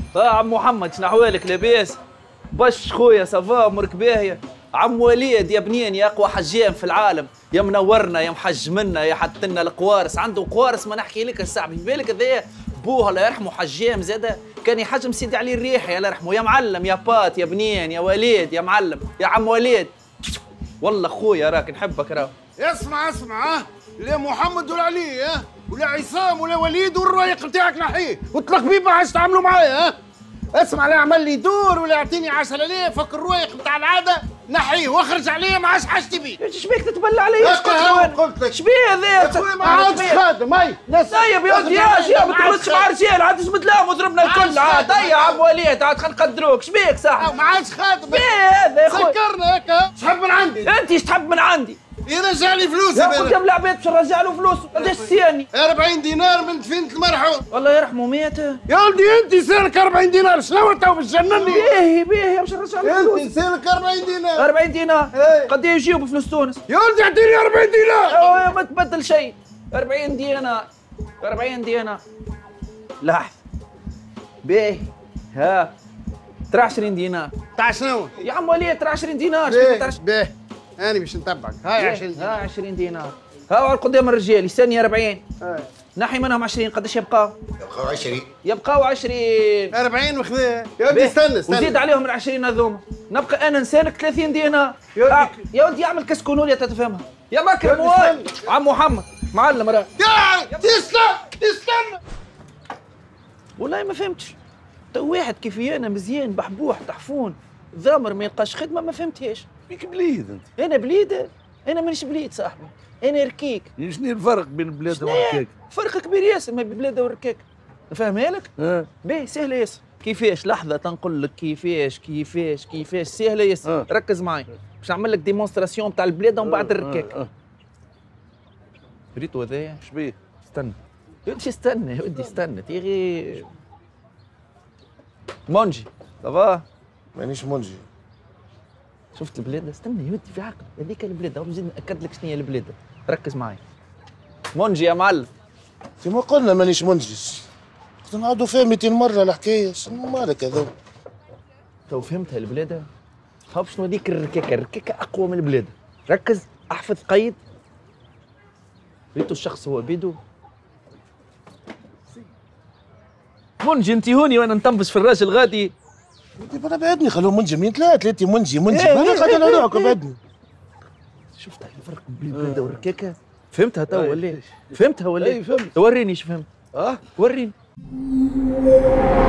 عم محمد شنو احوالك لاباس؟ بش خويا صافا امورك باهيه؟ عم وليد يا بنين يا اقوى حجام في العالم، يا منورنا يا محجمنا يا حط لنا القوارص، عنده قوارص ما نحكي لك الصاحبي، في بالك هذايا بوه الله يرحمه حجام زاده كان يحجم سيدي علي الريحي الله يرحمه، يا معلم يا بات يا بنين يا وليد يا معلم يا عم وليد، والله خويا راك نحبك راك. اسمع لا محمد ولا علي ولا عصام ولا وليد والرايق بتاعك نحيه والتلقبيب ما عادش تعملوا معايا اسمع لا اعمل لي دور ولا اعطيني 10,000 فك الروايق بتاع العاده نحيه واخرج عليه ما عادش حاجتي بيه. ايش بيك تتبلى علي؟ قلت لك ايش بيه هذا؟ يا اخوي ما عادش خادم هاي طيب يا ودي يا ما تغلطش مع رجال عاد تجبد لهم وضربنا الكل عاد يا عم وليد عاد خلينا نقدروك ايش بيك صاحبي؟ ما عادش خادم بيه هذا يا خويا سكرنا هيك تحب من عندي انت ايش تحب من عندي؟ يرجع لي فلوسي يا قدام العباد باش نرجع له فلوسه قداش سياني؟ 40 دينار من دفينة المرحوم والله يرحمه مات يا ولدي انت سالك 40 دينار شنو انت بتجنني؟ باهي باش نرجع له فلوسه انت سالك 40 دينار 40 دينار قد ايه يجيبوا بفلوس تونس؟ يا ولدي اعطيني 40 دينار ما تبدل شيء 40 دينار 40 دينار لحظة باهي ها ترى 20 دينار تاع شنو؟ يا عم وليد ترى 20 دينار باهي انا باش نتبعك هاي 20 دينار ها 20 دينار ها قدام الرجال يستني 40 نحي منهم 20 قداش يبقاو؟ يبقاو 20 يبقاو 20 40 وخذها يا ودي استنى وزيد عليهم ال 20 هذوما نبقى انا نسالك 30 دينار يا ولدي اعمل كسكونوليا تتفهمها يا مكرم واي عم محمد معلم راه يا تستنى والله ما فهمتش تو واحد كيفي انا مزيان بحبوح طحفون ضامر ما يلقاش خدمه ما فهمتهاش فيك بليد انت. انا بليد انا مانيش بليد صاحبي انا ركيك شنو الفرق بين البلاد والركاك؟ فرق كبير ياسر ما بين البلاد والركاك نفهمها لك؟ باهي سهله ياسر كيفاش لحظه تنقول لك كيفاش سهله ياسر ركز معي باش نعمل لك ديمونستراسيون تاع البلاد ومن بعد الركاك ريتو هذايا اش بيه؟ استنى يا ودي استنى يا ودي استنى تيغي مونجي صافا مانيش منجي شفت البلاد استنى يا ودي في عقل هذيك البلاد هو نزيد ناكد لك شنو هي البلاد ركز معي منجي يا معلم كيما قلنا مانيش منجي قلت نعاودوا فيها 200 مره الحكايه شنو مالك هذا تو فهمتها البلاد خاف شنو هذيك الركاكه اقوى من البلاد ركز احفظ قيد ريتو الشخص هو بيدو منجي انت هوني وانا نطنبش في الراجل غادي انا بعدني خلوه منجي من ثلاثه منجي انا قاعد نروح بعدني شفت الفرق بين البلاد والركاكه فهمتها تو ولا فهمتها ولا اي فهمت وريني ايش فهمت وريني